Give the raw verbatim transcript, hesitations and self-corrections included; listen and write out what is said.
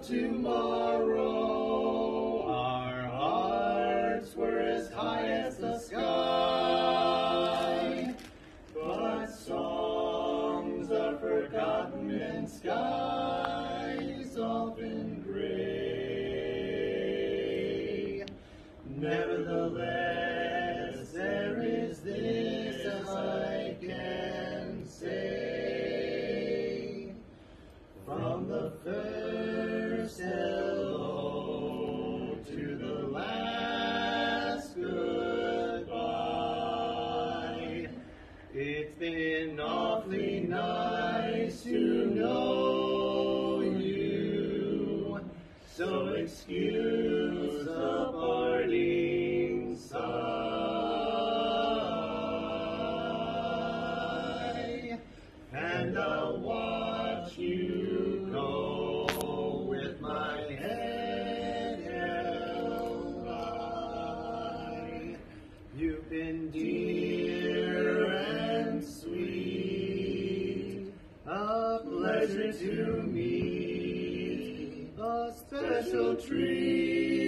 tomorrow. Our hearts were as high as the sky, but songs are forgotten and skies often gray. Nevertheless, there is this I can say, from the first hello to the last goodbye. It's been awfully nice to know you, so excuse the parting sigh, and I'll watch you go with my head held high. You've been dear and sweet, a pleasure to meet, a special treat.